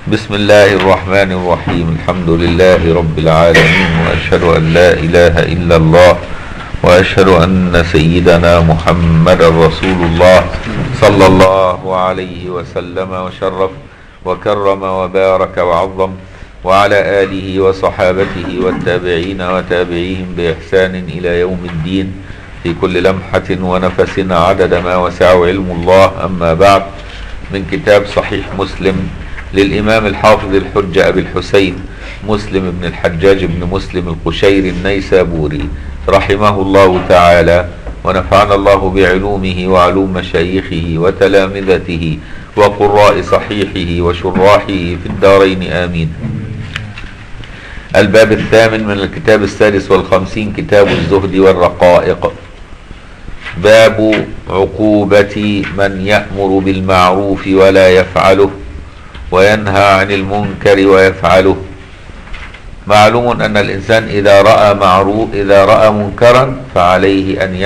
بسم الله الرحمن الرحيم. الحمد لله رب العالمين، وأشهد أن لا إله إلا الله، وأشهد أن سيدنا محمد رسول الله صلى الله عليه وسلم وشرف وكرم وبارك وعظم، وعلى آله وصحابته والتابعين وتابعيهم بإحسان إلى يوم الدين، في كل لمحة ونفس عدد ما وسعه علم الله. أما بعد، من كتاب صحيح مسلم للإمام الحافظ الحجة أبي الحسين مسلم بن الحجاج بن مسلم القشيري النيسابوري رحمه الله تعالى، ونفعنا الله بعلومه وعلوم مشايخه وتلامذته وقراء صحيحه وشراحه في الدارين آمين. الباب الثامن من الكتاب السادس والخمسين، كتاب الزهد والرقائق. باب عقوبة من يأمر بالمعروف ولا يفعله، وينهى عن المنكر ويفعله. معلوم أن الإنسان إذا رأى منكرا فعليه أن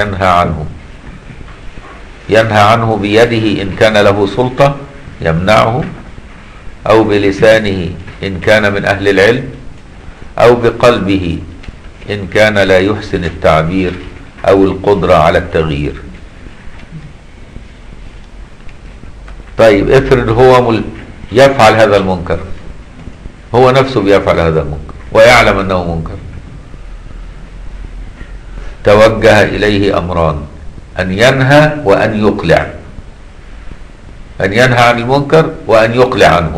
ينهى عنه بيده إن كان له سلطة يمنعه، أو بلسانه إن كان من أهل العلم، أو بقلبه إن كان لا يحسن التعبير أو القدرة على التغيير. طيب، افرض هو يفعل هذا المنكر، هو نفسه بيفعل هذا المنكر ويعلم أنه منكر. توجه إليه أمران: أن ينهى وأن يقلع. أن ينهى عن المنكر وأن يقلع عنه.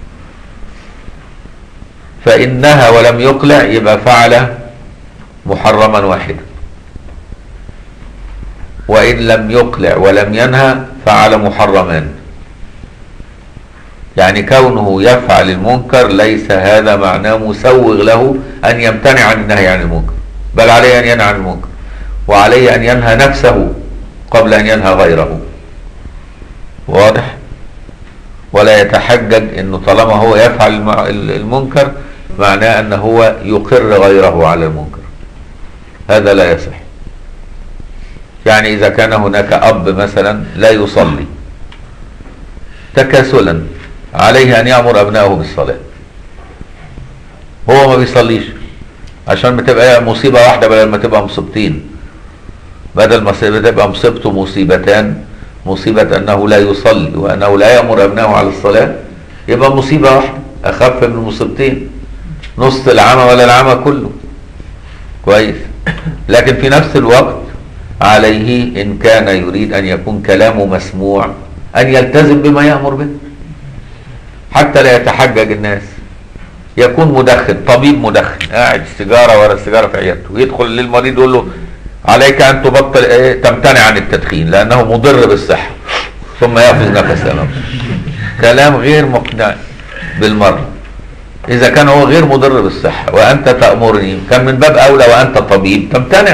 فإن نهى ولم يقلع يبقى فعل محرما واحدا، وإن لم يقلع ولم ينهى فعل محرمان. يعني كونه يفعل المنكر ليس هذا معناه مسوغ له أن يمتنع عن النهي عن المنكر، بل عليه أن ينهى عن المنكر، وعليه أن ينهى نفسه قبل أن ينهى غيره. واضح؟ ولا يتحجج أنه طالما هو يفعل المنكر معناه أنه هو يقر غيره على المنكر، هذا لا يصح. يعني إذا كان هناك أب مثلا لا يصلي تكاسلا، عليه أن يأمر أبنائه بالصلاة. هو ما بيصليش عشان بتبقى مصيبة واحدة بدل ما تبقى مصيبتين، بدل ما تبقى مصيبته مصيبتان، مصيبة أنه لا يصلي وأنه لا يأمر أبنائه على الصلاة، يبقى مصيبة واحدة أخف من مصيبتين، نص العمى ولا العمى كله. كويس. لكن في نفس الوقت عليه إن كان يريد أن يكون كلامه مسموع أن يلتزم بما يأمر به، حتى لا يتحجج الناس. يكون مدخن، طبيب مدخن قاعد سيجارة ورا السيجارة في عيادته، ويدخل للمريض يقول له عليك أن تبطل تمتنع عن التدخين لأنه مضر بالصحة، ثم يأخذ نفسه. كلام غير مقنع بالمرة. إذا كان هو غير مضر بالصحة وأنت تأمرني، كان من باب أولى وأنت طبيب تمتنع.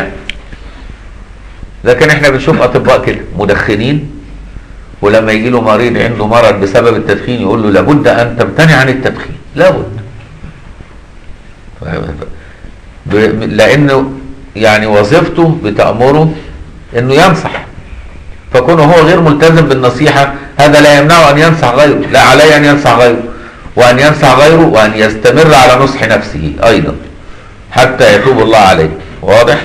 لكن احنا بنشوف أطباء كده مدخنين، ولما يجي له مريض عنده مرض بسبب التدخين يقول له لابد أن تمتنع عن التدخين، لابد، لأنه يعني وظيفته بتأمره أنه ينصح. فكونه هو غير ملتزم بالنصيحة هذا لا يمنعه أن ينصح غيره، لا، عليه أن ينصح غيره، وأن ينصح غيره، وأن يستمر على نصح نفسه أيضا حتى يتوب الله عليه. واضح؟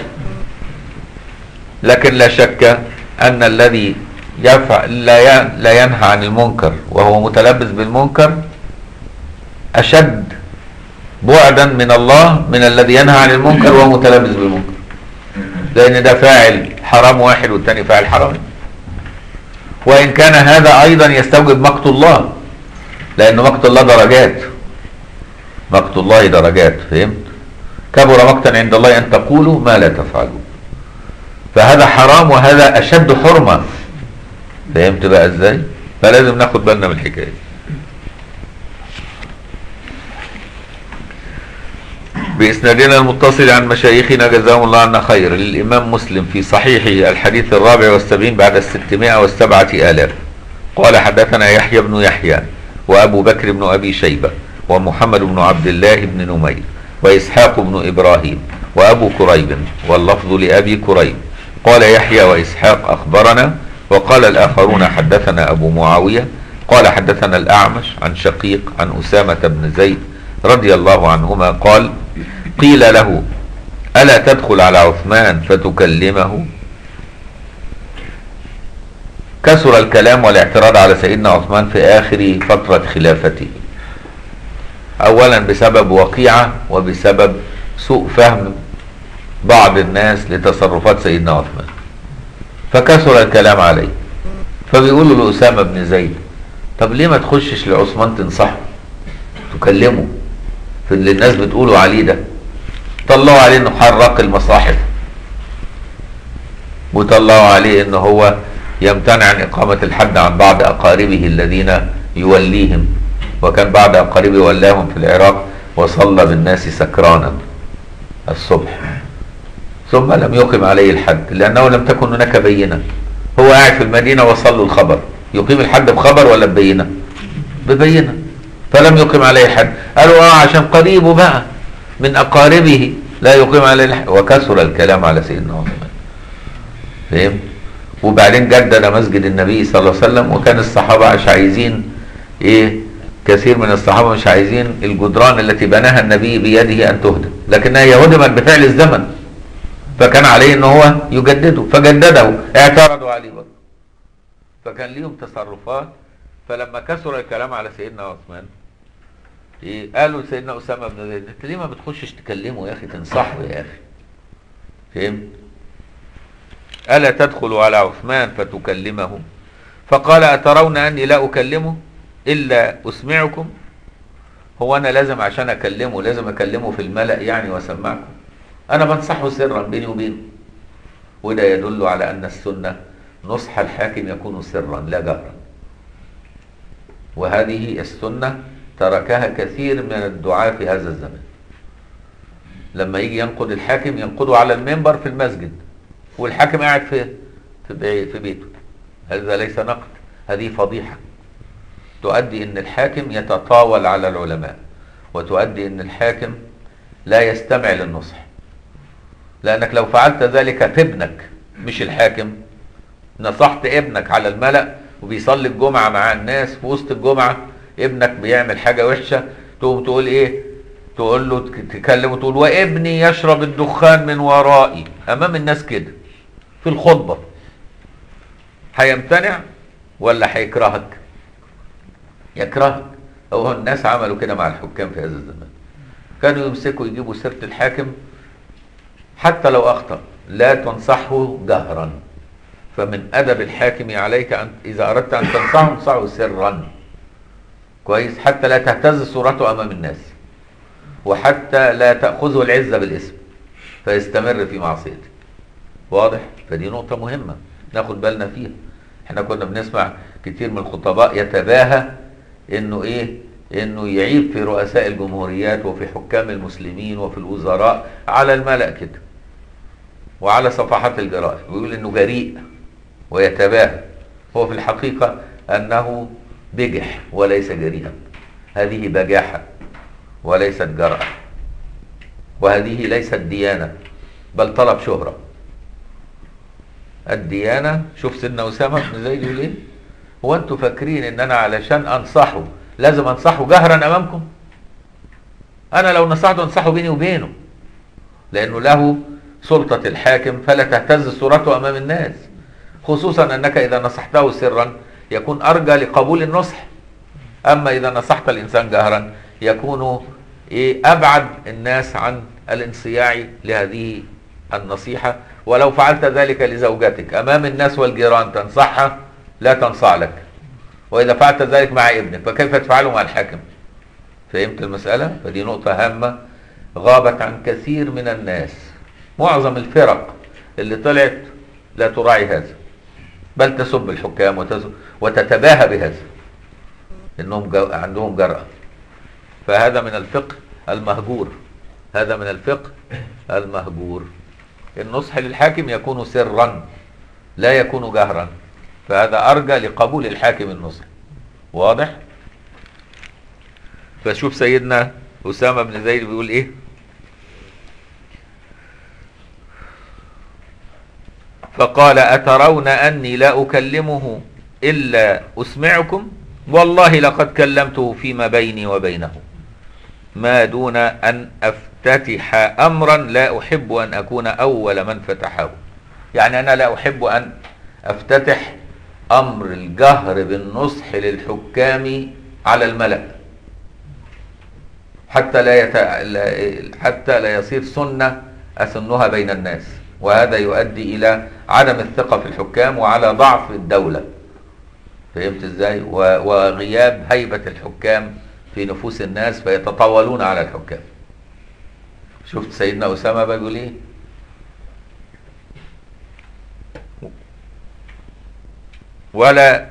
لكن لا شك أن الذي لا ينهى عن المنكر وهو متلبس بالمنكر أشد بعدا من الله من الذي ينهى عن المنكر وهو متلبس بالمنكر، لأن ده فاعل حرام واحد والتاني فاعل حرام. وإن كان هذا أيضا يستوجب مقت الله، لأن مقت الله درجات، مقت الله درجات. فهمت؟ كبر مقتا عند الله أن تقولوا ما لا تفعلوا. فهذا حرام وهذا أشد حرمة. فهمت بقى ازاي؟ فلازم ناخد بالنا من الحكاية. بإسنادنا المتصل عن مشايخنا جزاهم الله عنا خير، للإمام مسلم في صحيحه الحديث 74 بعد 607,000. قال: حدثنا يحيى بن يحيى وأبو بكر بن أبي شيبة ومحمد بن عبد الله بن نمير وإسحاق بن إبراهيم وأبو كريب، واللفظ لأبي كريب. قال يحيى وإسحاق: أخبرنا. وقال الآخرون: حدثنا أبو معاوية قال حدثنا الأعمش عن شقيق عن أسامة بن زيد رضي الله عنهما قال قيل له ألا تدخل على عثمان فتكلمه؟ كثر الكلام والاعتراض على سيدنا عثمان في آخر فترة خلافته، أولا بسبب وقيعة وبسبب سوء فهم بعض الناس لتصرفات سيدنا عثمان، فكثر الكلام عليه. فبيقولوا لأسامة بن زيد طب ليه ما تخشش لعثمان تنصحه تكلمه في اللي الناس بتقولوا عليه ده؟ طلعوا عليه انه حرق المصاحف، وطلعوا عليه انه هو يمتنع عن إقامة الحد عن بعض أقاربه الذين يوليهم، وكان بعض أقاربه ولاهم في العراق وصلى بالناس سكرانا الصبح ثم لم يقم عليه الحد لأنه لم تكن هناك بينة. هو قاعد في المدينة وصلوا الخبر، يقيم الحد بخبر ولا ببينة؟ ببينة، فلم يقم عليه الحد. قالوا عشان قريبه بقى من أقاربه لا يقيم عليه الحد، وكثر الكلام على سيدنا عثمان. فهم؟ وبعدين جدد مسجد النبي صلى الله عليه وسلم، وكان الصحابة مش عايزين كثير من الصحابة مش عايزين الجدران التي بناها النبي بيده أن تهدم، لكنها هدمت بفعل الزمن، فكان عليه ان هو يجدده، فجدده، اعترضوا عليه بقى، فكان ليهم تصرفات. فلما كثر الكلام على سيدنا عثمان قالوا لسيدنا أسامة بن زيد انت ليه ما بتخشش تكلمه يا اخي تنصحه يا اخي؟ فهمت؟ ألا تدخل على عثمان فتكلمه؟ فقال أترون أني لا أكلمه إلا أسمعكم؟ هو أنا لازم عشان أكلمه لازم أكلمه في الملأ يعني وأسمعكم؟ أنا بنصحه سرا بيني وبينه. وده يدل على أن السنة نصح الحاكم يكون سرا لا جهرا، وهذه السنة تركها كثير من الدعاة في هذا الزمان. لما يجي ينقد الحاكم ينقده على المنبر في المسجد والحاكم قاعد في بيته، هذا ليس نقد، هذه فضيحة تؤدي ان الحاكم يتطاول على العلماء، وتؤدي ان الحاكم لا يستمع للنصح. لانك لو فعلت ذلك في ابنك مش الحاكم، نصحت ابنك على الملأ وبيصلي الجمعة مع الناس في وسط الجمعة، ابنك بيعمل حاجة وحشة تقوم تقول ايه؟ تقول له تكلمه تقول وابني يشرب الدخان من ورائي امام الناس كده في الخطبة، هيمتنع ولا هيكرهك؟ يكرهك. هو الناس عملوا كده مع الحكام في هذا الزمان، كانوا يمسكوا يجيبوا سيرة الحاكم حتى لو أخطأ لا تنصحه جهرا، فمن أدب الحاكم عليك أن إذا أردت أن تنصحه انصحه سرا كويس، حتى لا تهتز صورته أمام الناس، وحتى لا تأخذه العزة بالاسم فيستمر في معصيته. واضح؟ فدي نقطة مهمة ناخد بالنا فيها. احنا كنا بنسمع كتير من الخطباء يتباهى انه يعيب في رؤساء الجمهوريات وفي حكام المسلمين وفي الوزراء على الملأ كده وعلى صفحات الجرائد، ويقول انه جريء ويتباهى، هو في الحقيقة انه بجح وليس جريئا. هذه بجاحة وليست جرأة، وهذه ليست ديانة بل طلب شهرة. الديانة، شوف سيدنا أسامة بن زيد يقول ايه؟ هو انتوا فاكرين ان انا علشان انصحه لازم انصحه جهرا امامكم؟ انا لو نصحته انصحه بيني وبينه، لانه له سلطة الحاكم فلا تهتز صورته امام الناس، خصوصا انك اذا نصحته سرا يكون ارجى لقبول النصح. اما اذا نصحت الانسان جهرا يكون ابعد الناس عن الانصياع لهذه النصيحة. ولو فعلت ذلك لزوجتك امام الناس والجيران تنصحها لا تنصاع لك، واذا فعلت ذلك مع ابنك فكيف تفعله مع الحاكم؟ فهمت المسألة؟ فدي نقطة هامة غابت عن كثير من الناس. معظم الفرق اللي طلعت لا تراعي هذا، بل تسب الحكام وتتباهى بهذا انهم عندهم جرأة. فهذا من الفقه المهجور، هذا من الفقه المهجور. النصح للحاكم يكون سرا لا يكون جهرا، فهذا أرجى لقبول الحاكم النصح. واضح؟ فشوف سيدنا أسامة بن زيد بيقول ايه؟ فقال أترون أني لا أكلمه إلا أسمعكم؟ والله لقد كلمته فيما بيني وبينه ما دون أن أفتتح أمرا لا أحب أن أكون أول من فتحه. يعني أنا لا أحب أن أفتتح أمر الجهر بالنصح للحكام على الملأ حتى لا يصير سنة أسنها بين الناس، وهذا يؤدي إلى عدم الثقة في الحكام وعلى ضعف الدولة. فهمت ازاي؟ وغياب هيبة الحكام في نفوس الناس فيتطاولون على الحكام. شفت سيدنا أسامة بيقول ايه؟ ولا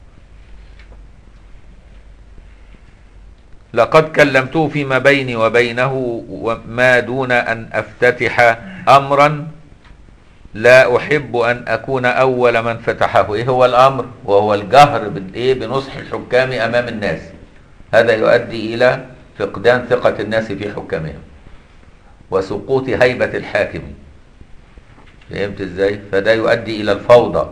لقد كلمته فيما بيني وبينه ما دون أن أفتتح أمرا لا أحب أن أكون أول من فتحه. إيه هو الأمر؟ وهو الجهر بنصح الحكام أمام الناس. هذا يؤدي إلى فقدان ثقة الناس في حكامهم وسقوط هيبة الحاكم. فهمت إزاي؟ فده يؤدي إلى الفوضى.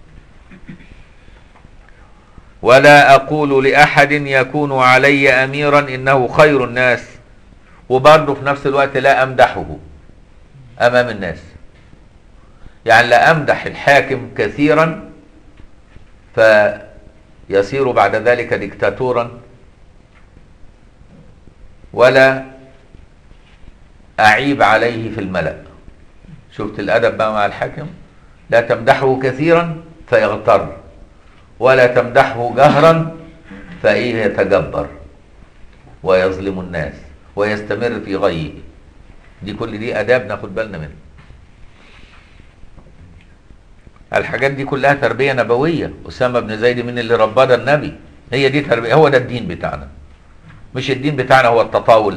ولا أقول لأحد يكون علي أميرا إنه خير الناس، وبرضه في نفس الوقت لا أمدحه أمام الناس. يعني لا أمدح الحاكم كثيرا فيصير بعد ذلك ديكتاتورا، ولا أعيب عليه في الملأ. شفت الأدب بقى مع الحاكم؟ لا تمدحه كثيرا فيغتر، ولا تمدحه جهرا فإيه يتجبر ويظلم الناس ويستمر في غيه. كل دي آداب ناخد بالنا منها. الحاجات دي كلها تربية نبوية. أسامة بن زيد من اللي ربنا النبي. هي دي تربية، هو ده الدين بتاعنا. مش الدين بتاعنا هو التطاول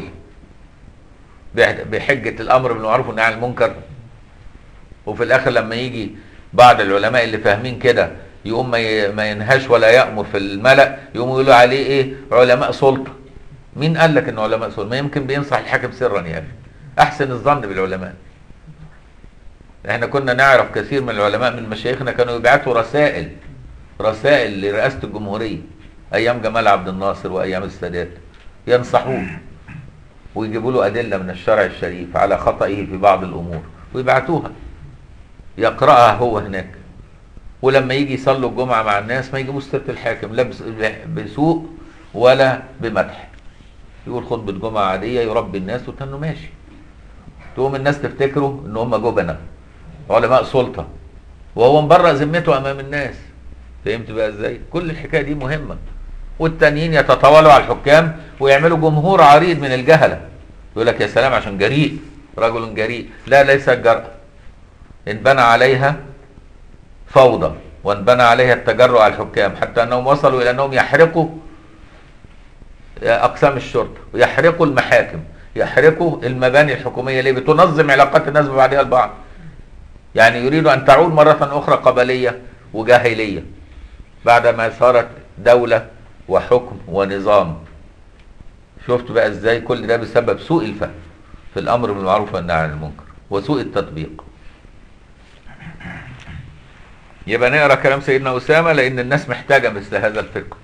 بحجة الأمر بالمعروف والنهي عن المنكر، وفي الآخر لما يجي بعض العلماء اللي فاهمين كده يقوم ما ينهاش ولا يأمر في الملأ، يقوموا يقولوا عليه إيه؟ علماء سلطة. مين قال لك إنه علماء سلطة؟ ما يمكن بينصح الحاكم سرا يا أخي. أحسن الظن بالعلماء. احنا كنا نعرف كثير من العلماء من مشايخنا كانوا يبعثوا رسائل لرئاسة الجمهورية ايام جمال عبد الناصر وايام السادات، ينصحوه ويجيبوا له ادلة من الشرع الشريف على خطئه في بعض الامور ويبعتوها يقرأها هو هناك. ولما يجي يصلوا الجمعة مع الناس ما يجيبوش سيرة الحاكم لا بسوء ولا بمدح، يقول خطبة جمعة عادية يربي الناس وتنه ماشي. تقوم الناس تفتكروا ان هم جبنة علماء سلطة وهو مبرأ ذمته امام الناس. فهمت بقى ازاي؟ كل الحكاية دي مهمة. والتانيين يتطاولوا على الحكام ويعملوا جمهور عريض من الجهلة، يقول لك يا سلام عشان جريء، رجل جريء. لا، ليس الجرأة. ان بنى عليها فوضى وان بنى عليها التجرؤ على الحكام، حتى انهم وصلوا الى انهم يحرقوا اقسام الشرطة ويحرقوا المحاكم، يحرقوا المباني الحكومية اللي بتنظم علاقات الناس ببعضها البعض. يعني يريدوا أن تعود مرة أخرى قبلية وجاهلية بعدما صارت دولة وحكم ونظام. شفت بقى ازاي؟ كل ده بسبب سوء الفهم في الأمر بالمعروف والنهي عن المنكر وسوء التطبيق. يبقى نقرأ كلام سيدنا أسامة لأن الناس محتاجة مثل هذا الفقه.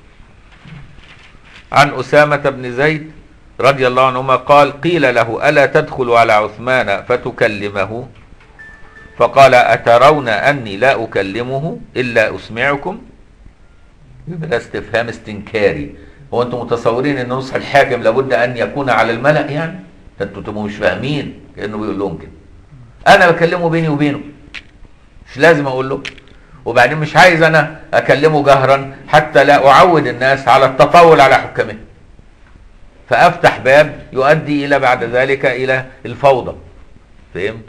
عن أسامة بن زيد رضي الله عنهما قال: قيل له: ألا تدخل على عثمان فتكلمه؟ فقال: أترون أني لا أكلمه إلا أسمعكم؟ يبقى ده استفهام استنكاري. هو أنتم متصورين أن نصح الحاكم لابد أن يكون على الملأ؟ يعني أنتم مش فاهمين. كأنه بيقول لهم كده أنا بكلمه بيني وبينه، مش لازم أقول له. وبعدين مش عايز أنا أكلمه جهرا حتى لا أعود الناس على التطاول على حكامه، فأفتح باب يؤدي إلى بعد ذلك إلى الفوضى. فهمت؟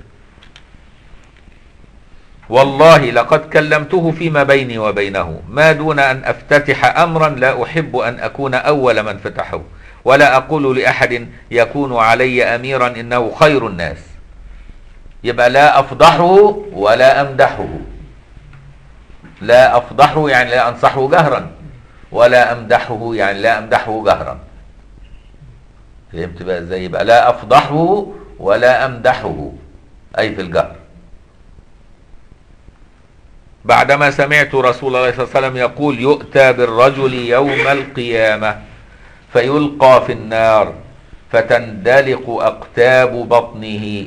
والله لقد كلمته فيما بيني وبينه ما دون أن أفتتح أمرا لا أحب أن أكون أول من فتحه، ولا أقول لأحد يكون علي أميرا إنه خير الناس. يبقى لا أفضحه ولا أمدحه. لا أفضحه يعني لا أنصحه جهرا، ولا أمدحه يعني لا أمدحه جهرا. فهمت بقى ازاي؟ يبقى لا أفضحه ولا أمدحه أي في الجهر. بعدما سمعت رسول الله صلى الله عليه وسلم يقول يؤتى بالرجل يوم القيامة فيلقى في النار فتندلق أقتاب بطنه.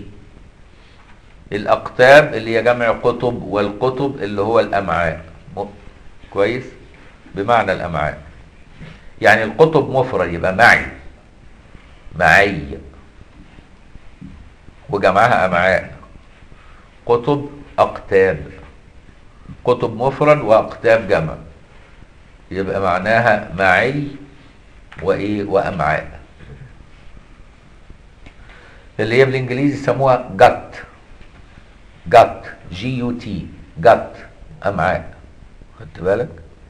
الأقتاب اللي هي جمع قطب، والقطب اللي هو الأمعاء. كويس؟ بمعنى الأمعاء. يعني القطب مفرد يبقى معي، وجمعها أمعاء. قطب أقتاب، قطب مفرد وأقتاب جمع، يبقى معناها معي وأمعاء، اللي هي بالإنجليزي يسموها جت GUT جت، أمعاء. خدت بالك؟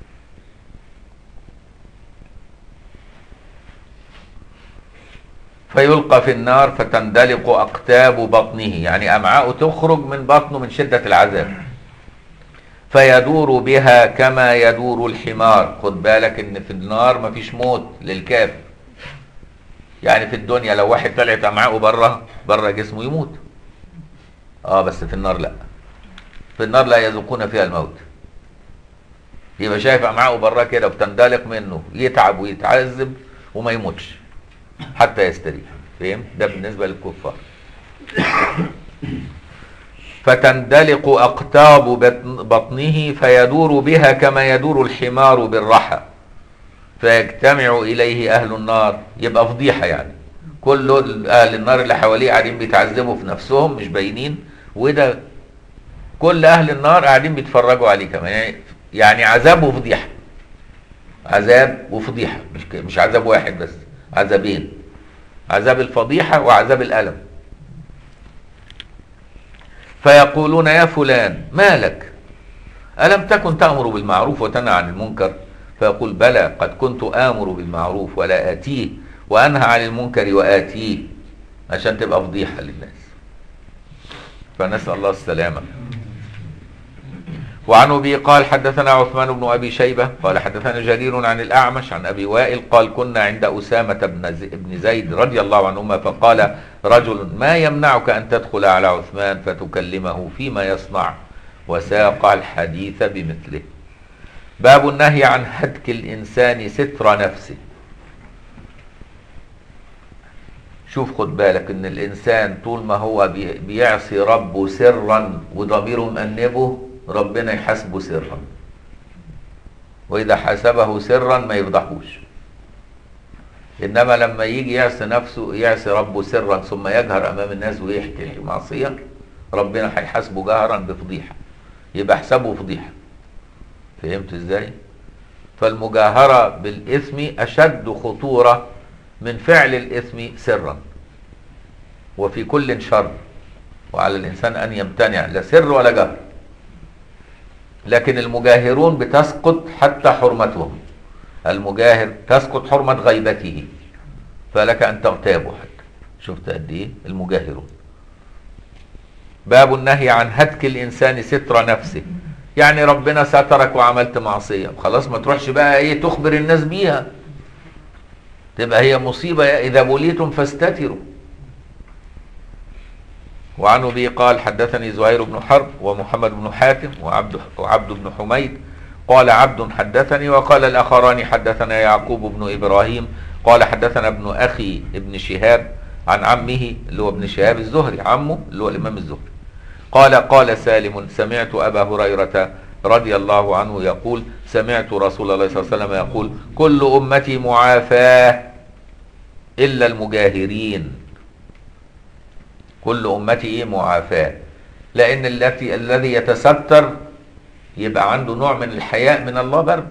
فيلقى في النار فتندلق أقتاب بطنه، يعني أمعاء تخرج من بطنه من شدة العذاب، فيدور بها كما يدور الحمار. خد بالك ان في النار مفيش موت للكافر. يعني في الدنيا لو واحد طلعت أمعاءه بره جسمه يموت، بس في النار لا، في النار لا يذوقون فيها الموت. يبقى شايف أمعاءه بره كده وبتندلق منه، يتعب ويتعذب وما يموتش حتى يستريح. فهم؟ ده بالنسبة للكفار. فتندلق أقتاب بطنه فيدور بها كما يدور الحمار بالرحى فيجتمع إليه أهل النار. يبقى فضيحة، يعني كل أهل النار اللي حواليه قاعدين بيتعذبوا في نفسهم مش باينين، وده كل أهل النار قاعدين بيتفرجوا عليه كمان. يعني عذاب وفضيحة، عذاب وفضيحة، مش عذاب واحد بس، عذابين، عذاب الفضيحة وعذاب الألم. فيقولون يا فلان ما لك، ألم تكن تأمر بالمعروف وتنهى عن المنكر؟ فيقول بلى، قد كنت آمر بالمعروف ولا آتيه، وأنهى عن المنكر وآتيه، عشان تبقى فضيحة للناس. فنسأل الله السلامة. وعن أبي قال حدثنا عثمان بن أبي شيبة قال حدثنا جرير عن الأعمش عن أبي وائل قال كنا عند أسامة بن زيد رضي الله عنهما فقال رجل ما يمنعك أن تدخل على عثمان فتكلمه فيما يصنع، وساق الحديث بمثله. باب النهي عن هتك الإنسان ستر نفسه. شوف خد بالك ان الإنسان طول ما هو بيعصي ربه سرا وضميره مأنبه، ربنا يحاسبه سرا، وإذا حاسبه سرا ما يفضحوش. إنما لما يجي يعصي نفسه، يعصي ربه سرا ثم يجهر أمام الناس ويحكي المعصية، ربنا هيحاسبه جهرا بفضيحة، يبقى حسابه فضيحة. فهمت ازاي؟ فالمجاهرة بالإثم أشد خطورة من فعل الإثم سرا. وفي كل شر، وعلى الإنسان أن يمتنع لا سر ولا جهر. لكن المجاهرون بتسقط حتى حرمتهم، المجاهر تسقط حرمة غيبته، فلك أن تغتابه حتى. شفت قد إيه المجاهرون. باب النهي عن هتك الإنسان ستر نفسه، يعني ربنا سترك وعملت معصية، خلاص ما تروحش بقى ايه تخبر الناس بيها، تبقى هي مصيبة. إذا بليتم فاستتروا. وعن أبي قال حدثني زهير بن حرب ومحمد بن حاتم وعبد بن حميد قال عبد حدثني، وقال الآخران حدثنا يعقوب بن إبراهيم قال حدثنا ابن أخي ابن شهاب عن عمه اللي هو ابن شهاب الزهري، عمه اللي هو الإمام الزهري قال سالم سمعت أبا هريرة رضي الله عنه يقول سمعت رسول الله صلى الله عليه وسلم يقول كل أمتي معافاة إلا المجاهرين. كل أمتي معافاة، لأن الذي يتستر يبقى عنده نوع من الحياء من الله برضه،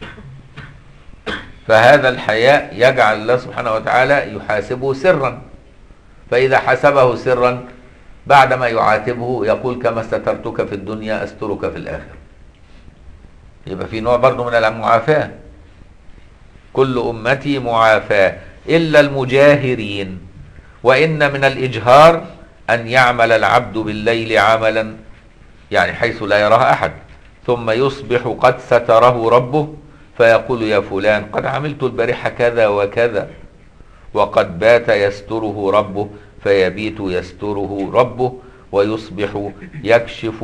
فهذا الحياء يجعل الله سبحانه وتعالى يحاسبه سرا، فإذا حسبه سرا بعدما يعاتبه يقول كما سترتك في الدنيا أسترك في الآخرة. يبقى في نوع برضه من المعافاة. كل أمتي معافاة إلا المجاهرين. وإن من الإجهار أن يعمل العبد بالليل عملا يعني حيث لا يراه أحد، ثم يصبح قد ستره ربه فيقول يا فلان قد عملت البارحة كذا وكذا، وقد بات يستره ربه فيبيت يستره ربه، ويصبح يكشف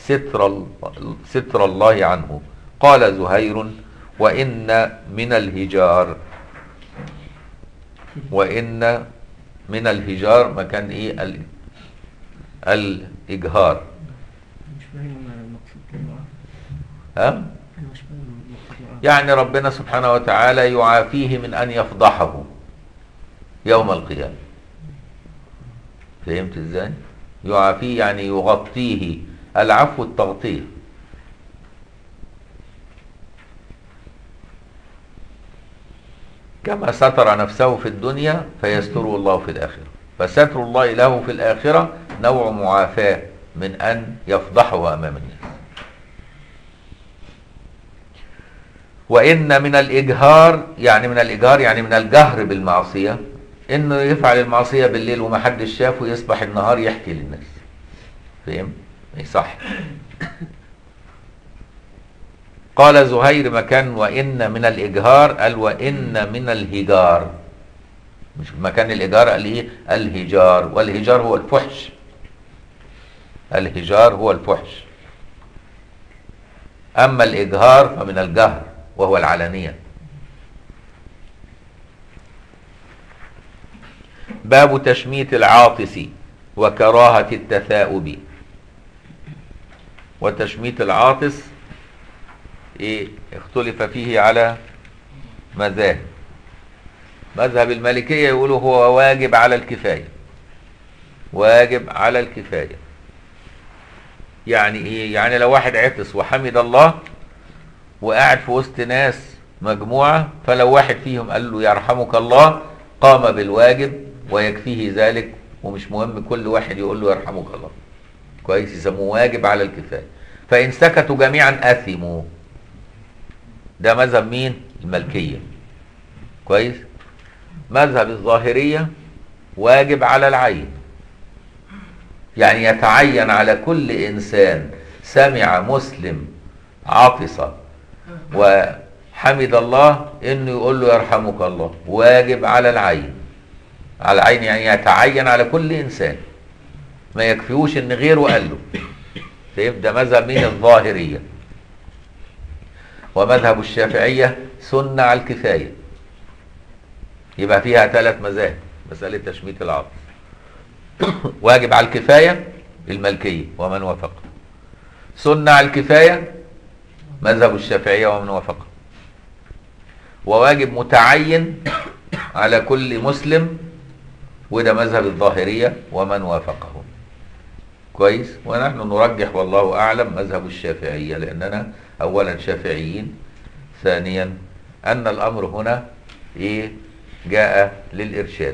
ستر الله عنه. قال زهير: وإن من الهجار. وإن من الهجار مكان إيه؟ الإجهار. مش فاهم المقصود. ها؟ مش فاهم المقصود. يعني ربنا سبحانه وتعالى يعافيه من أن يفضحه يوم القيامة. فهمت ازاي؟ يعافيه يعني يغطيه. العفو التغطية. كما ستر نفسه في الدنيا فيستره الله في الآخرة، فستر الله له في الآخرة نوع معافاة من أن يفضحه أمام الناس. وإن من الإجهار يعني من الجهر بالمعصية، إنه يفعل المعصية بالليل وما حدش شافه، يصبح النهار يحكي للناس. فهم؟ صح. قال زهير مكان وإن من الإجهار قال وإن من الهجار، مش مكان الإجهار قال إيه؟ الهجار، والهجار هو الفحش. الهجار هو الفحش، أما الإجهار فمن الجهر وهو العلانية. باب تشميت العاطس وكراهة التثاؤب. وتشميت العاطس ايه؟ اختلف فيه على مذاهب. مذهب المالكية يقولوا هو واجب على الكفاية. واجب على الكفاية يعني ايه؟ يعني لو واحد عطس وحمد الله وقاعد في وسط ناس مجموعة، فلو واحد فيهم قال له يرحمك الله قام بالواجب ويكفيه ذلك، ومش مهم كل واحد يقول له يرحمك الله. كويس؟ يسموه واجب على الكفاية. فإن سكتوا جميعا أثموا. ده مذهب مين؟ المالكية. كويس؟ مذهب الظاهرية واجب على العين، يعني يتعين على كل إنسان سمع مسلم عطس وحمد الله إنه يقول له يرحمك الله. واجب على العين. على العين يعني يتعين على كل إنسان، ما يكفيوش إن غيره قال له. ده مذهب مين؟ الظاهرية. ومذهب الشافعية سنة على الكفاية. يبقى فيها 3 مذاهب. مسألة تشميت العاطس واجب على الكفاية المالكية ومن وافق، سنة على الكفاية مذهب الشافعية ومن وافق، وواجب متعين على كل مسلم وده مذهب الظاهرية ومن وافقه. كويس؟ ونحن نرجح والله أعلم مذهب الشافعية، لأننا أولا شافعيين، ثانيا أن الأمر هنا إيه؟ جاء للإرشاد.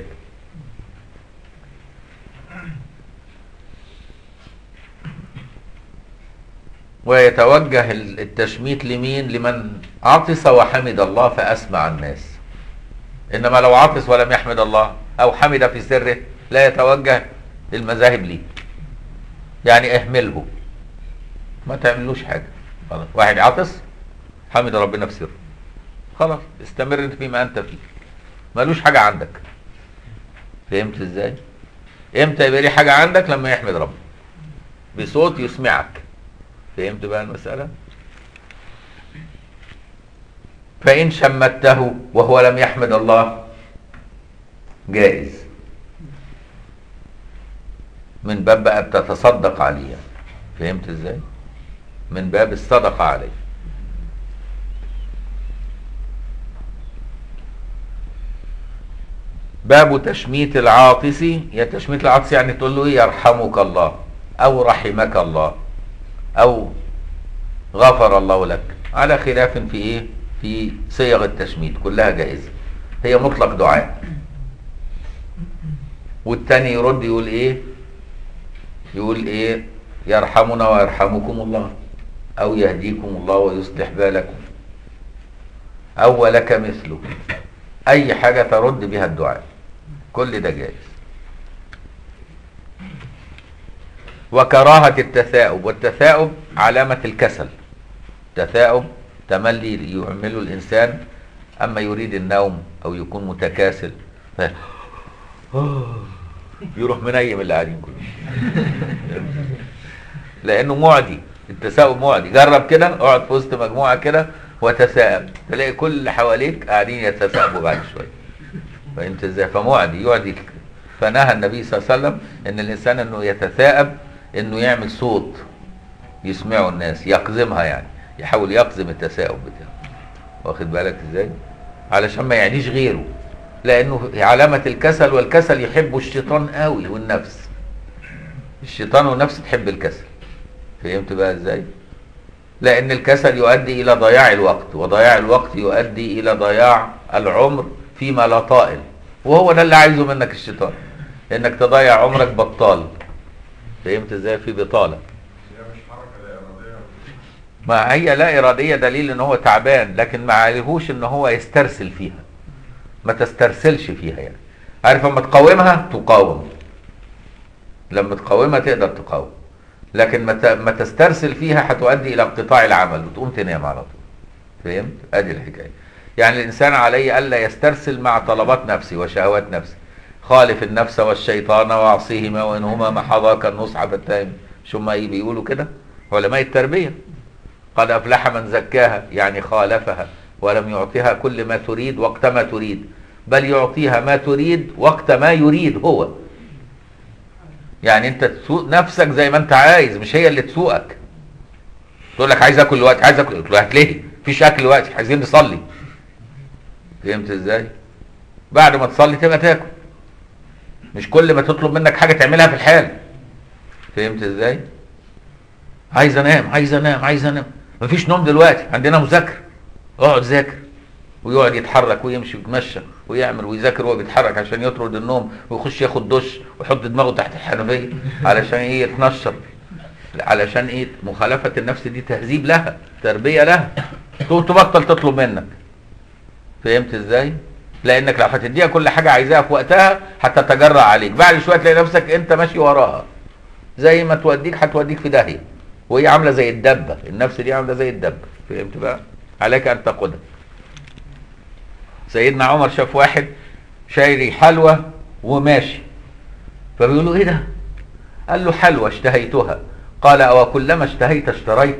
ويتوجه التشميت لمين؟ لمن عطس وحمد الله فأسمع الناس. إنما لو عطس ولم يحمد الله أو حمد في سره لا يتوجه للمذاهب ليه. يعني اهمله، ما تعملوش حاجة. خلاص، واحد عطس حمد ربنا في سره، خلاص استمر فيما أنت فيه، مالوش حاجة عندك. فهمت ازاي؟ امتى يبقى ليه حاجة عندك؟ لما يحمد ربنا بصوت يسمعك. فهمت بقى المسألة؟ فإن شمته وهو لم يحمد الله جائز، من باب بقى بتتصدق عليه. فهمت ازاي؟ من باب الصدقة عليه. باب تشميت العاطس. يا تشميت العاطس يعني تقول له ايه؟ يرحمك الله او رحمك الله او غفر الله لك، على خلاف في ايه؟ في صيغ التشميت كلها جائزة، هي مطلق دعاء. والتاني يرد يقول ايه؟ يقول ايه؟ يرحمنا ويرحمكم الله، او يهديكم الله ويصلح بالكم، او ولك مثله. اي حاجة ترد بها الدعاء كل ده جائز. وكراهة التثاؤب. والتثاؤب علامة الكسل. تثاؤب تملي يعمله الإنسان أما يريد النوم أو يكون متكاسل يروح منيم اللي قاعدين كلهم. لانه معدي، التثاؤب معدي. جرب كده، اقعد في وسط مجموعه كده وتثاءب، تلاقي كل اللي حواليك قاعدين يتثاءبوا بعد شويه. فهمت ازاي؟ فمعدي يعدي. فنهى النبي صلى الله عليه وسلم ان الانسان انه يتثاءب، انه يعمل صوت يسمعه الناس، يقزمها يعني، يحاول يقزم التثاؤب بتاعه. واخد بالك ازاي؟ علشان ما يعديش غيره، لانه علامه الكسل، والكسل يحبه الشيطان قوي والنفس. الشيطان والنفس تحب الكسل. فهمت بقى ازاي؟ لان الكسل يؤدي الى ضياع الوقت، وضياع الوقت يؤدي الى ضياع العمر فيما لا طائل، وهو ده اللي عايزه منك الشيطان، انك تضيع عمرك بطال. فهمت ازاي؟ في بطاله. ما هي لا اراديه، دليل ان هو تعبان، لكن ما عليهوش ان هو يسترسل فيها. ما تسترسلش فيها يعني. عارف لما تقاومها تقاوم، لما تقاومها تقدر تقاوم، لكن ما تسترسل فيها هتؤدي الى انقطاع العمل وتقوم تنام على طول. فهمت؟ ادي الحكايه. يعني الانسان عليه الا يسترسل مع طلبات نفسه وشهوات نفسه. خالف النفس والشيطان واعصيهما وانهما ما حظاك النصح فاتهم. شو ما بيقولوا كده علماء التربيه؟ قد افلح من زكاها، يعني خالفها ولم يعطيها كل ما تريد وقت ما تريد، بل يعطيها ما تريد وقت ما يريد هو. يعني انت تسوق نفسك زي ما انت عايز، مش هي اللي تسوقك. تقول لك عايز اكل دلوقتي، عايز اكل، هات ليه؟ مفيش اكل دلوقتي، عايزين نصلي. فهمت ازاي؟ بعد ما تصلي تبقى تاكل. مش كل ما تطلب منك حاجه تعملها في الحال. فهمت ازاي؟ عايز انام، عايز انام، عايز انام، مفيش نوم دلوقتي، عندنا مذاكره. اقعد ذاكر. ويقعد يتحرك ويمشي ويتمشى ويعمل ويذاكر وهو بيتحرك عشان يطرد النوم، ويخش ياخد دش ويحط دماغه تحت الحنفيه علشان ايه؟ يتنشر. علشان ايه؟ مخالفه النفس دي تهذيب لها، تربيه لها، تبطل تطلب منك. فهمت ازاي؟ لانك لو هتديها كل حاجه عايزاها في وقتها هتتجرأ عليك، بعد شويه تلاقي نفسك انت ماشي وراها، زي ما توديك هتوديك في داهيه. وهي عامله زي الدبه، النفس دي عامله زي الدبه. فهمت بقى؟ عليك ان تقودها. سيدنا عمر شاف واحد شايري حلوى وماشي، فبيقول له ايه ده؟ قال له حلوى اشتهيتها. قال او كلما اشتهيت اشتريت.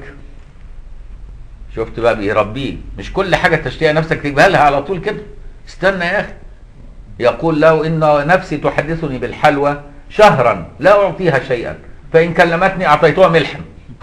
شفت بقى؟ بيربيه، مش كل حاجه تشتهيها نفسك تجيبها لها على طول كده. استنى يا اخي. يقول له ان نفسي تحدثني بالحلوى شهرا لا اعطيها شيئا، فان كلمتني اعطيتها ملحا.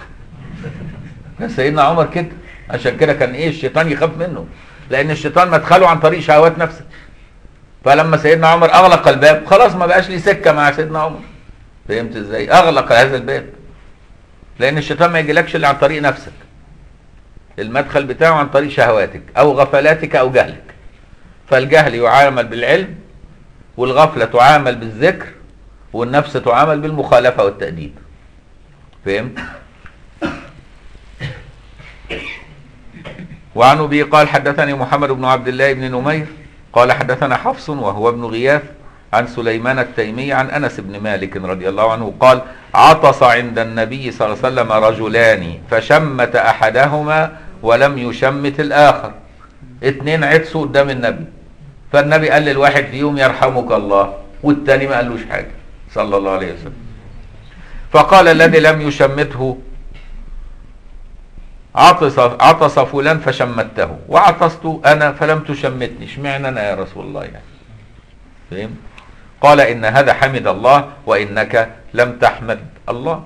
سيدنا عمر كده. عشان كده كان ايه؟ الشيطان يخاف منه، لان الشيطان مدخله عن طريق شهوات نفسه. فلما سيدنا عمر اغلق الباب خلاص ما بقاش لي سكه مع سيدنا عمر. فهمت ازاي؟ اغلق هذا الباب، لان الشيطان ما يجيلكش الا عن طريق نفسك. المدخل بتاعه عن طريق شهواتك او غفلاتك او جهلك. فالجهل يعامل بالعلم، والغفله تعامل بالذكر، والنفس تعامل بالمخالفه والتأديب. فهمت؟ وعن ابي قال حدثني محمد بن عبد الله بن نمير قال حدثنا حفص وهو ابن غياث عن سليمان التيمي عن انس بن مالك رضي الله عنه قال عطس عند النبي صلى الله عليه وسلم رجلان فشمت احدهما ولم يشمت الاخر. اتنين عطسوا قدام النبي، فالنبي قال للواحد فيهم يرحمك الله، والتاني ما قالوش حاجه صلى الله عليه وسلم. فقال الذي لم يشمته عطس فلان فشمته، وعطست انا فلم تشمتني، اشمعنى انا يا رسول الله يعني؟ فهم؟ قال ان هذا حمد الله وانك لم تحمد الله.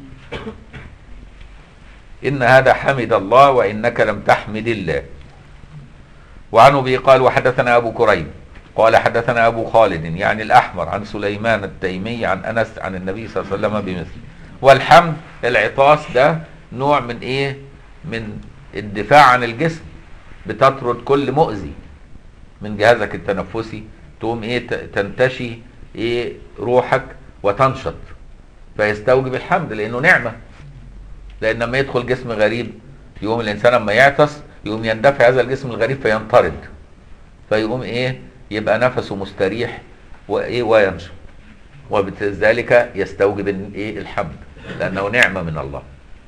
ان هذا حمد الله وانك لم تحمد الله. وعن ابي قال وحدثنا ابو كريب قال حدثنا ابو خالد يعني الاحمر عن سليمان التيمي عن انس عن النبي صلى الله عليه وسلم بمثله. والحمد العطاس ده نوع من ايه؟ من الدفاع عن الجسم، بتطرد كل مؤذي من جهازك التنفسي، تقوم ايه؟ تنتشي ايه؟ روحك وتنشط، فيستوجب الحمد لانه نعمه. لان لما يدخل جسم غريب يقوم الانسان لما يعطس يقوم يندفع هذا الجسم الغريب فينطرد، فيقوم ايه؟ يبقى نفسه مستريح وايه؟ وينشط، وبذلك يستوجب ايه؟ الحمد، لانه نعمه من الله.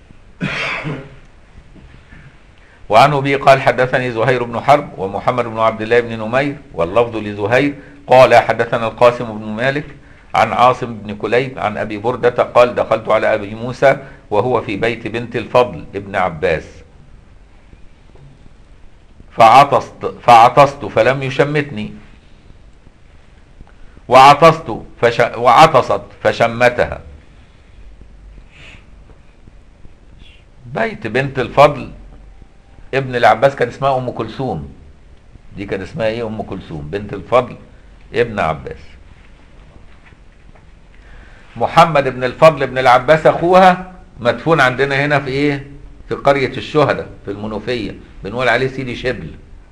وعن ابي قال حدثني زهير بن حرب ومحمد بن عبد الله بن نمير واللفظ لزهير قال حدثنا القاسم بن مالك عن عاصم بن كليب عن أبي بردة قال دخلت على أبي موسى وهو في بيت بنت الفضل ابن عباس فعطست فلم يشمتني، وعطست فشمتها. بيت بنت الفضل ابن العباس كان اسمها أم كلثوم، دي كان اسمها ايه؟ أم كلثوم بنت الفضل ابن عباس. محمد بن الفضل بن العباس اخوها مدفون عندنا هنا في ايه؟ في قرية الشهداء في المنوفية، بنقول عليه سيدي شبل.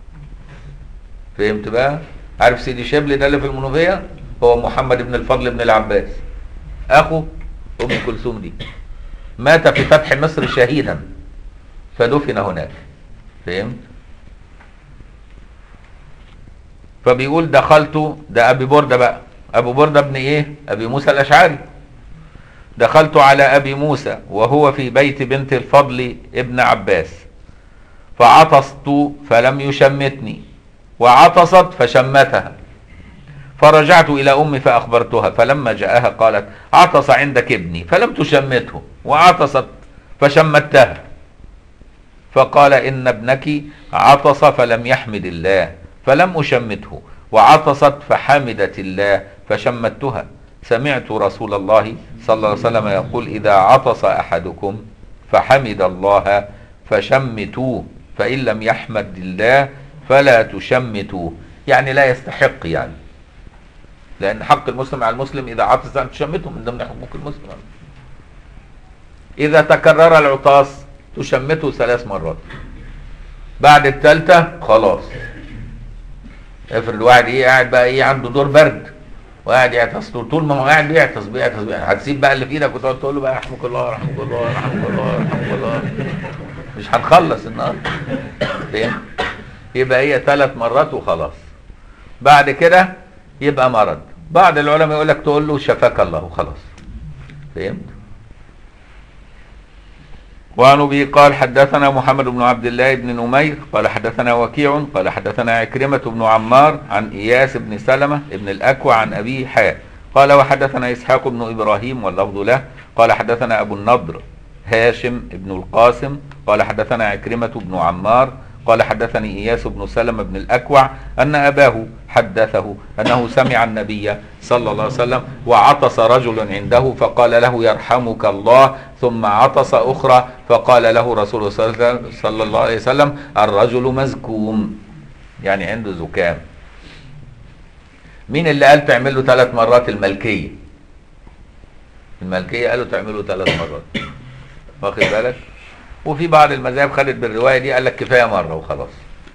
فهمت بقى؟ عارف سيدي شبل ده اللي في المنوفية؟ هو محمد بن الفضل بن العباس اخو ام كلثوم دي، مات في فتح مصر شهيدا فدفن هناك. فهمت؟ فبيقول دخلت، ده ابي بردة بقى، ابو بردة ابن ايه؟ ابي موسى الاشعري. دخلت على ابي موسى وهو في بيت بنت الفضل ابن عباس فعطست فلم يشمتني، وعطست فشمتها. فرجعت الى امي فاخبرتها، فلما جاءها قالت عطس عندك ابني فلم تشمته، وعطست فشمتها. فقال ان ابنك عطس فلم يحمد الله فلم اشمته، وعطست فحمدت الله فشمتها. سمعت رسول الله صلى الله عليه وسلم يقول اذا عطس احدكم فحمد الله فشمتوه، فان لم يحمد الله فلا تشمتوه. يعني لا يستحق، يعني لان حق المسلم على المسلم اذا عطس ان تشمته، من ضمن حقوق المسلم. اذا تكرر العطاس تشمته 3 مرات، بعد الثالثه خلاص. افرض واحد ايه قاعد بقى ايه عنده دور برد وقاعد يعطس، طول ما هو قاعد بيعطس هتسيب بقى اللي في ايدك وتقعد تقول له بقى رحمك الله رحمك الله رحمك الله رحمك الله، مش هنخلص النهارده. فاهم؟ يبقى هي 3 مرات وخلاص، بعد كده يبقى مرض. بعض العلماء يقول لك تقول له شفاك الله وخلاص. فهمت؟ وعن ابي قال حدثنا محمد بن عبد الله بن نمير قال حدثنا وكيع قال حدثنا عكرمة بن عمار عن اياس بن سلمة بن الاكوع عن ابي حاء قال وحدثنا اسحاق بن ابراهيم واللفظ له قال حدثنا ابو النضر هاشم بن القاسم قال حدثنا عكرمة بن عمار قال حدثني اياس بن سلمة بن الاكوع ان اباه حدثه انه سمع النبي صلى الله عليه وسلم وعطس رجل عنده فقال له يرحمك الله، ثم عطس اخرى فقال له رسول الله صلى الله عليه وسلم الرجل مزكوم، يعني عنده زكام. مين اللي قال تعمل له 3 مرات؟ المالكية. المالكية قالوا تعمل له 3 مرات، واخد بالك؟ وفي بعض المذاهب خدت بالرواية دي قال لك كفاية مرة وخلاص.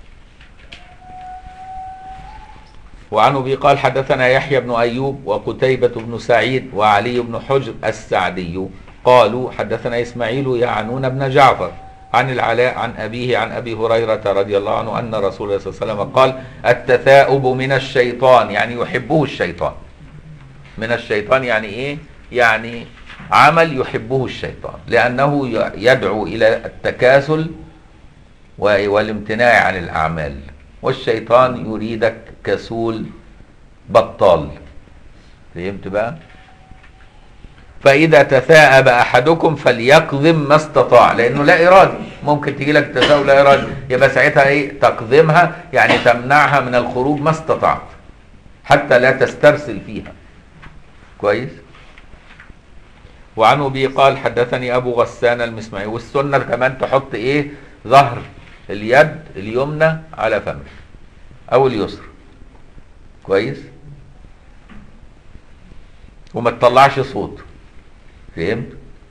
وعن ابي قال حدثنا يحيى بن ايوب وقتيبة بن سعيد وعلي بن حجر السعدي قالوا حدثنا اسماعيل يعنون بن جعفر عن العلاء عن ابيه عن ابي هريرة رضي الله عنه ان رسول الله صلى الله عليه وسلم قال التثاؤب من الشيطان، يعني يحبه الشيطان. من الشيطان يعني ايه؟ يعني عمل يحبه الشيطان، لانه يدعو الى التكاسل والامتناع عن الاعمال، والشيطان يريدك كسول بطال. فهمت بقى؟ فإذا تثاءب أحدكم فليقذم ما استطاع، لأنه لا إرادي، ممكن تيجي لك تثاؤب لا إرادي، يبقى ساعتها إيه؟ تقذمها، يعني تمنعها من الخروج ما استطعت حتى لا تسترسل فيها. كويس؟ وعن أبي قال حدثني أبو غسان المسمعي. والسنة كمان تحط إيه؟ ظهر اليد اليمنى على فمك أو اليسر. كويس؟ وما تطلعش صوت. فهمت؟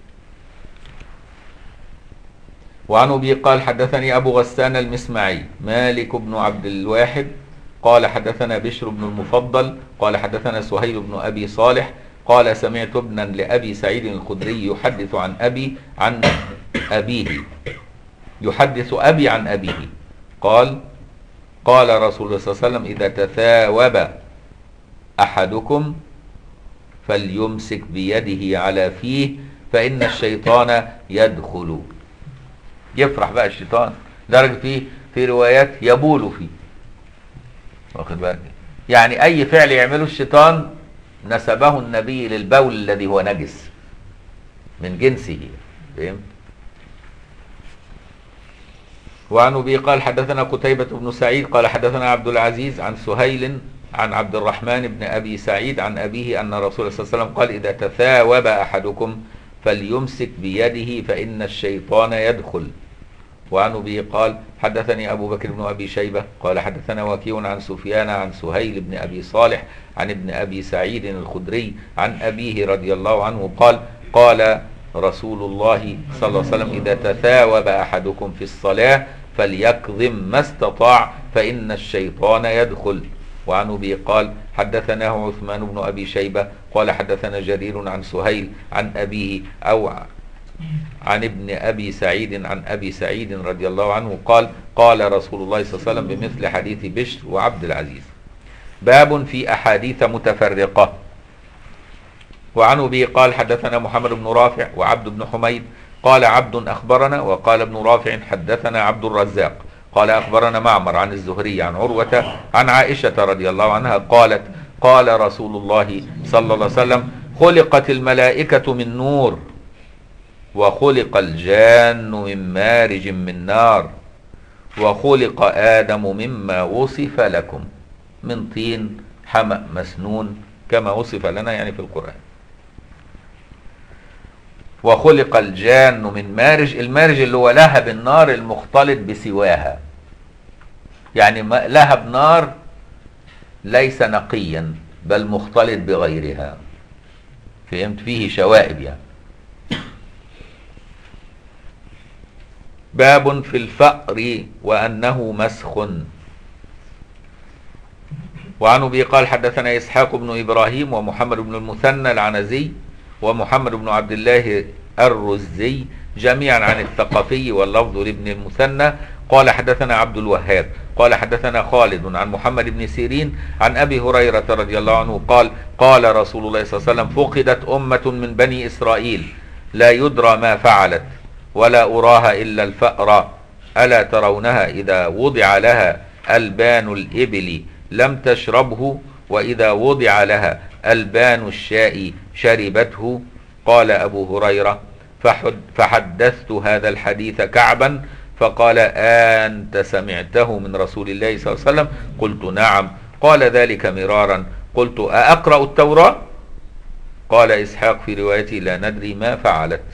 وعن أبي قال حدثني أبو غسان المسمعي مالك بن عبد الواحد قال حدثنا بشر بن المفضل قال حدثنا سهيل بن أبي صالح قال سمعت ابنا لأبي سعيد الخدري يحدث عن أبي عن أبيه، يحدث أبي عن أبيه قال قال رسول الله صلى الله عليه وسلم إذا تثاوب أحدكم فليمسك بيده على فيه فإن الشيطان يدخل. يفرح بقى الشيطان درجة فيه في روايات يبول فيه. واخد بالك؟ يعني أي فعل يعمله الشيطان نسبه النبي للبول الذي هو نجس من جنسه. فهمت؟ وعن أبي قال حدثنا قتيبة بن سعيد قال حدثنا عبد العزيز عن سهيل عن عبد الرحمن بن أبي سعيد عن أبيه أن رسول الله صلى الله عليه وسلم قال إذا تثاوب أحدكم فليمسك بيده فإن الشيطان يدخل. وعن أبي قال حدثني أبو بكر بن أبي شيبة قال حدثنا وكيع عن سفيان عن سهيل بن أبي صالح عن ابن أبي سعيد الخدري عن أبيه رضي الله عنه قال قال رسول الله صلى الله عليه وسلم إذا تثاوب أحدكم في الصلاة فليكظم ما استطاع فإن الشيطان يدخل. وعن أبي قال حدثناه عثمان بن أبي شيبة قال حدثنا جرير عن سهيل عن أبيه أو عن ابن أبي سعيد عن أبي سعيد رضي الله عنه قال قال رسول الله صلى الله عليه وسلم بمثل حديث بشر وعبد العزيز. باب في أحاديث متفرقة. وعن أبي قال حدثنا محمد بن رافع وعبد بن حميد قال عبد أخبرنا وقال ابن رافع حدثنا عبد الرزاق قال أخبرنا معمر عن الزهري عن عروة عن عائشة رضي الله عنها قالت قال رسول الله صلى الله عليه وسلم خلقت الملائكة من نور وخلق الجان من مارج من نار وخلق آدم مما وصف لكم من طين حمأ مسنون كما وصف لنا يعني في القرآن. وخلق الجان من مارج، المارج اللي هو لهب النار المختلط بسواها، يعني لهب نار ليس نقيا بل مختلط بغيرها. فهمت؟ فيه شوائب يعني. باب في الفأر وأنه مسخ. وعن أبي قال حدثنا إسحاق بن إبراهيم ومحمد بن المثنى العنزي ومحمد بن عبد الله الرزي جميعا عن الثقفي واللفظ لابن المثنى قال حدثنا عبد الوهاب قال حدثنا خالد عن محمد بن سيرين عن أبي هريرة رضي الله عنه قال قال رسول الله صلى الله عليه وسلم فقدت أمة من بني إسرائيل لا يدرى ما فعلت ولا أراها إلا الفأر ألا ترونها إذا وضع لها ألبان الإبل لم تشربه وإذا وضع لها ألبان الشاء شربته. قال أبو هريرة فحدثت هذا الحديث كعبا فقال أنت سمعته من رسول الله صلى الله عليه وسلم؟ قلت نعم. قال ذلك مرارا. قلت أقرأ التوراة؟ قال إسحاق في روايته لا ندري ما فعلت.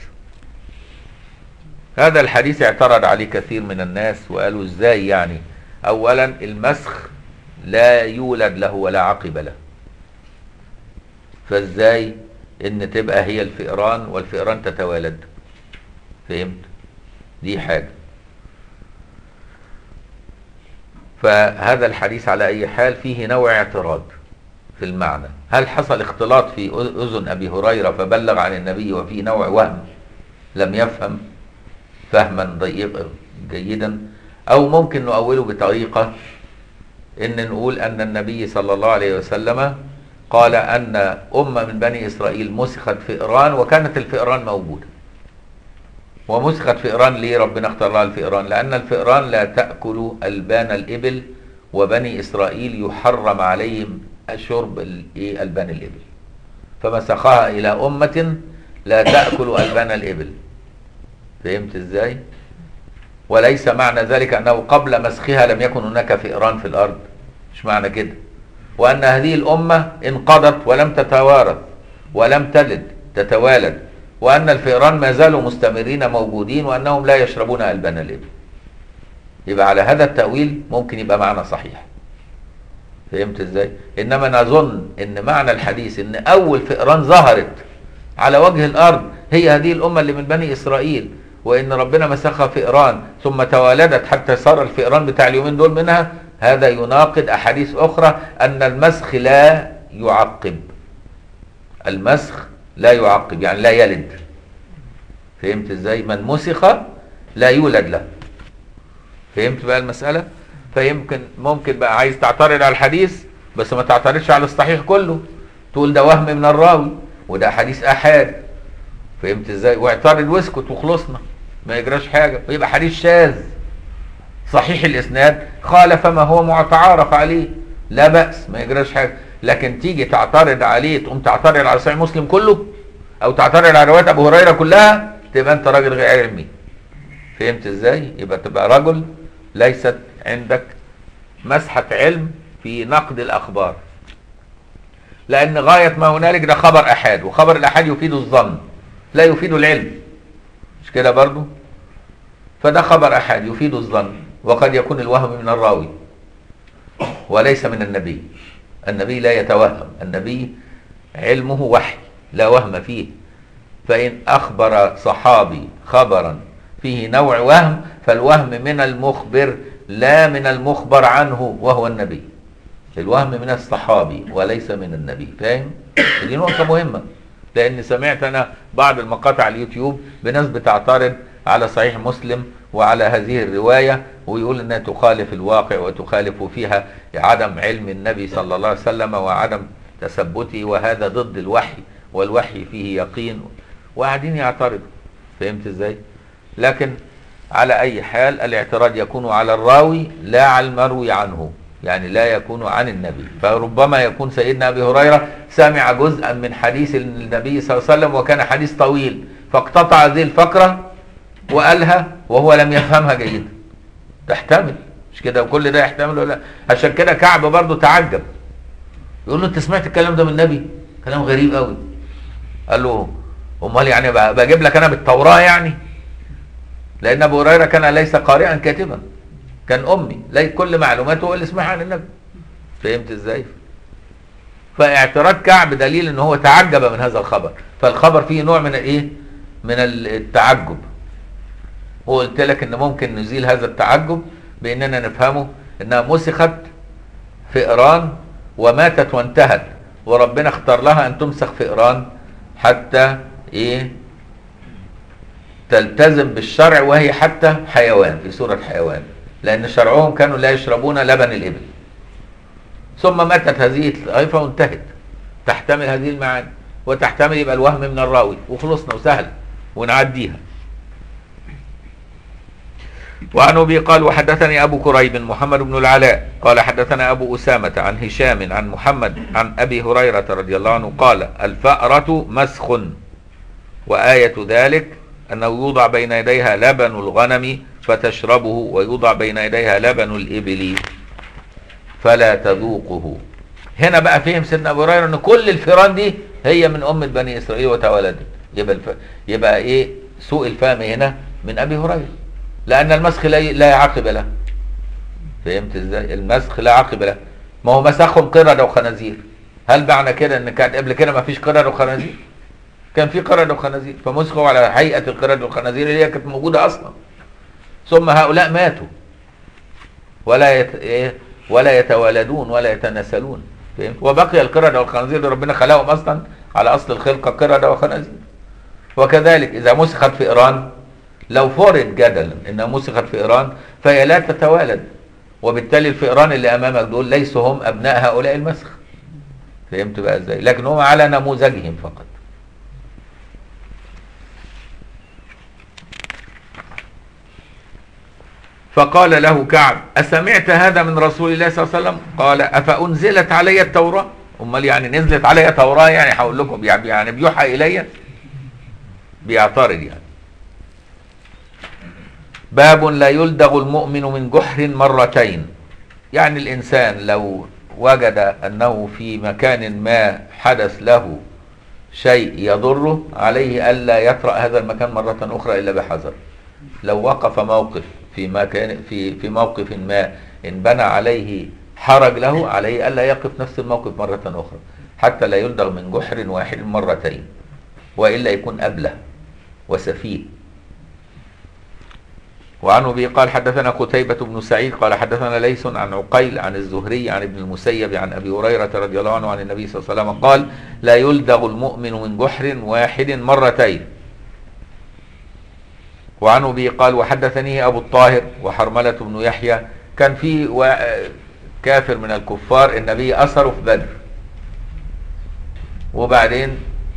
هذا الحديث اعترض عليه كثير من الناس وقالوا ازاي يعني؟ اولا المسخ لا يولد له ولا عقب له، فازاي ان تبقى هي الفئران والفئران تتوالد؟ فهمت؟ دي حاجة. فهذا الحديث على اي حال فيه نوع اعتراض في المعنى. هل حصل اختلاط في اذن ابي هريرة فبلغ عن النبي وفيه نوع وهم لم يفهم فهما ضيقا جيدا، او ممكن نؤوله بطريقة ان نقول ان النبي صلى الله عليه وسلم قال ان امة من بني اسرائيل مسخت فئران وكانت الفئران موجودة. ومسخت فئران ليه ربنا اختار لها الفئران؟ لان الفئران لا تأكل البان الابل وبني اسرائيل يحرم عليهم شرب البان الابل، فمسخها الى امة لا تأكل البان الابل. فهمت ازاي؟ وليس معنى ذلك انه قبل مسخها لم يكن هناك فئران في الارض، مش معنى كده. وان هذه الامة انقضت ولم تتوارث ولم تلد تتوالد، وان الفئران ما زالوا مستمرين موجودين وانهم لا يشربون البان الابل. يبقى على هذا التأويل ممكن يبقى معنى صحيح. فهمت ازاي؟ انما نظن ان معنى الحديث ان اول فئران ظهرت على وجه الارض هي هذه الامة اللي من بني اسرائيل، وان ربنا مسخها فئران ثم توالدت حتى صار الفئران بتاع اليومين دول منها، هذا يناقض احاديث اخرى ان المسخ لا يعقب. المسخ لا يعقب يعني لا يلد. فهمت ازاي؟ من مسخ لا يولد له. فهمت بقى المسألة؟ ممكن بقى عايز تعترض على الحديث بس ما تعترضش على الصحيح كله، تقول ده وهم من الراوي وده حديث احاد. فهمت ازاي؟ واعترض واسكت وخلصنا، ما يجراش حاجه، ويبقى حديث شاذ صحيح الاسناد خالف ما هو متعارف عليه، لا بأس، ما يجراش حاجه. لكن تيجي تعترض عليه، تقوم تعترض على صحيح مسلم كله او تعترض على روايات ابو هريره كلها، تبقى انت راجل غير علمي. فهمت ازاي؟ يبقى تبقى رجل ليست عندك مسحه علم في نقد الاخبار، لان غايه ما هنالك ده خبر احاد، وخبر الاحاد يفيد الظن لا يفيد العلم، مش كده برضو؟ فده خبر احاد يفيد الظن، وقد يكون الوهم من الراوي وليس من النبي. النبي لا يتوهم، النبي علمه وحي لا وهم فيه، فإن أخبر صحابي خبرا فيه نوع وهم فالوهم من المخبر لا من المخبر عنه وهو النبي. الوهم من الصحابي وليس من النبي. فاهم؟ دي نقطة مهمة، لأن سمعت أنا بعض المقاطع على اليوتيوب بناس بتعترض على صحيح مسلم وعلى هذه الرواية، ويقول انها تخالف الواقع وتخالف فيها عدم علم النبي صلى الله عليه وسلم وعدم تثبته، وهذا ضد الوحي، والوحي فيه يقين، وقاعدين يعترضوا. فهمت ازاي؟ لكن على اي حال الاعتراض يكون على الراوي لا على المروي عنه، يعني لا يكون عن النبي. فربما يكون سيدنا ابي هريرة سمع جزءا من حديث النبي صلى الله عليه وسلم وكان حديث طويل، فاقتطع هذه الفقرة وقالها وهو لم يفهمها جيدا. تحتمل، مش كده؟ وكل ده يحتمل ولا لا؟ عشان كده كعب برضه تعجب، يقول له انت سمعت الكلام ده من النبي؟ كلام غريب قوي. قال له امال يعني بجيب لك انا بالتوراة يعني؟ لان ابو هريرة كان ليس قارئا كاتبا، كان امي، كل معلوماته هو اللي سمعها عن النبي. فهمت ازاي؟ فاعتراض كعب دليل ان هو تعجب من هذا الخبر، فالخبر فيه نوع من الايه؟ من التعجب. وقلت لك ان ممكن نزيل هذا التعجب باننا نفهمه انها مسخت فئران وماتت وانتهت، وربنا اختار لها ان تمسخ فئران حتى ايه؟ تلتزم بالشرع، وهي حتى حيوان في سورة حيوان، لان شرعهم كانوا لا يشربون لبن الابل. ثم ماتت هذه الطائفة وانتهت. تحتمل هذه المعاني، وتحتمل يبقى الوهم من الراوي، وخلصنا وسهل ونعديها. وعن أبي قال وحدثني أبو كريب محمد بن العلاء قال حدثنا أبو أسامة عن هشام عن محمد عن أبي هريرة رضي الله عنه قال الفأرة مسخ، وآية ذلك أنه يوضع بين يديها لبن الغنم فتشربه، ويوضع بين يديها لبن الإبل فلا تذوقه. هنا بقى فهم سيدنا أبو هريرة أن كل الفيران دي هي من أمة بني إسرائيل وتولدت. يبقى إيه سوء الفهم هنا من أبي هريرة، لأن المسخ لا عقب له. فهمت ازاي؟ المسخ لا عقب له. ما هو مسخهم قردة وخنازير، هل معنى كده ان كان قبل كده ما فيش قردة وخنازير؟ كان في قردة وخنازير، فمسخوا على هيئة القردة والخنازير اللي هي كانت موجودة أصلا. ثم هؤلاء ماتوا ولا يتوالدون ولا يتناسلون. فهمت؟ وبقي القردة والخنازير اللي ربنا خلقهم أصلا على أصل الخلقة قردة وخنازير. وكذلك إذا مسخت فئران، لو فرض جدلا انها مسخت فئران فهي لا تتوالد، وبالتالي الفئران اللي امامك دول ليسوا هم ابناء هؤلاء المسخ. فهمت بقى ازاي؟ لكن هم على نموذجهم فقط. فقال له كعب اسمعت هذا من رسول الله صلى الله عليه وسلم؟ قال افانزلت علي التوراة؟ امال يعني نزلت علي توراة يعني هقول لكم يعني بيوحى الي؟ بيعترض يعني. باب لا يلدغ المؤمن من جحر مرتين، يعني الإنسان لو وجد أنه في مكان ما حدث له شيء يضره عليه ألا يطرأ هذا المكان مرة أخرى إلا بحذر. لو وقف موقف في مكان في موقف ما إن بنى عليه حرج له، عليه ألا يقف نفس الموقف مرة أخرى حتى لا يلدغ من جحر واحد مرتين، وإلا يكون أبله وسفيه. وعن أبي قال حدثنا قتيبة بن سعيد قال حدثنا ليث عن عقيل عن الزهري عن ابن المسيب عن أبي هريرة رضي الله عنه عن النبي صلى الله عليه وسلم قال لا يلدغ المؤمن من جحر واحد مرتين. وعن أبي قال وحدثني أبو الطاهر وحرملة بن يحيى، كان في كافر من الكفار النبي أسره في بدر، وبعدين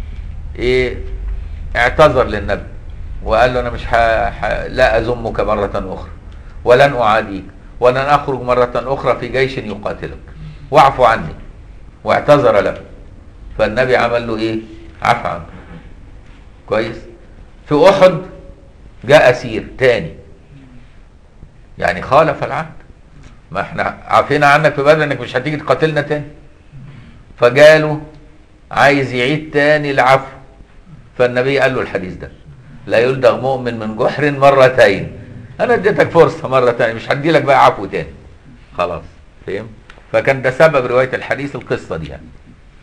اعتذر للنبي وقال له انا مش لا ازمك مرة اخرى ولن اعاديك ولن اخرج مرة اخرى في جيش يقاتلك، واعف عني. واعتذر له، فالنبي عمل له ايه؟ عفى عنه. كويس. في احد جاء اسير تاني، يعني خالف العهد، ما احنا عافينا عنك في بدر انك مش هتيجي تقاتلنا تاني، فجاله عايز يعيد تاني العفو، فالنبي قال له الحديث ده: لا يلدغ مؤمن من جحر مرتين، انا اديتك فرصه مره تانية، مش هدي لك بقى عفو تاني، خلاص. فهم؟ فكان ده سبب روايه الحديث القصه دي يعني.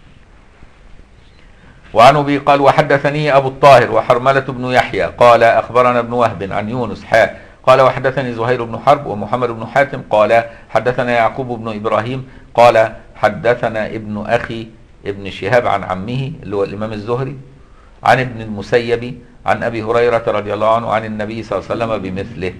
وعن ابي قال: وحدثني ابو الطاهر وحرمله بن يحيى قال اخبرنا ابن وهب عن يونس قال وحدثني زهير بن حرب ومحمد بن حاتم قال حدثنا يعقوب بن ابراهيم قال حدثنا ابن اخي ابن شهاب عن عمه اللي هو الامام الزهري عن ابن المسيب عن ابي هريره رضي الله عنه عن النبي صلى الله عليه وسلم بمثله.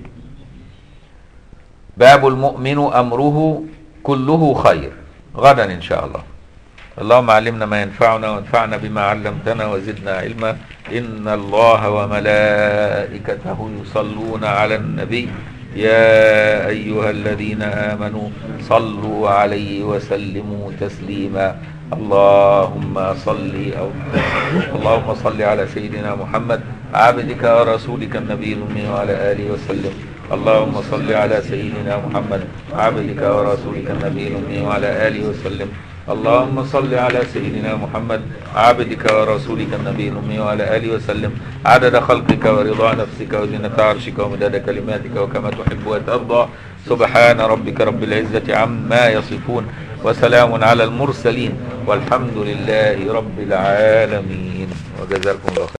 باب المؤمن امره كله خير، غدا ان شاء الله. اللهم علمنا ما ينفعنا وانفعنا بما علمتنا وزدنا علما. إن الله وملائكته يصلون على النبي يا أيها الذين آمنوا صلوا عليه وسلموا تسليما. اللهم صل على سيدنا محمد عبدك ورسولك النبي الأمي وعلى آله وسلم. اللهم صل على سيدنا محمد عبدك ورسولك النبي الأمي وعلى آله وسلم. اللهم صل على سيدنا محمد عبدك ورسولك النبي الأمي وعلى آله وسلم عدد خلقك ورضا نفسك وزنة عرشك ومداد كلماتك وكما تحب وترضى. سبحان ربك رب العزة عما يصفون وسلام على المرسلين والحمد لله رب العالمين. وجزاكم الله خير.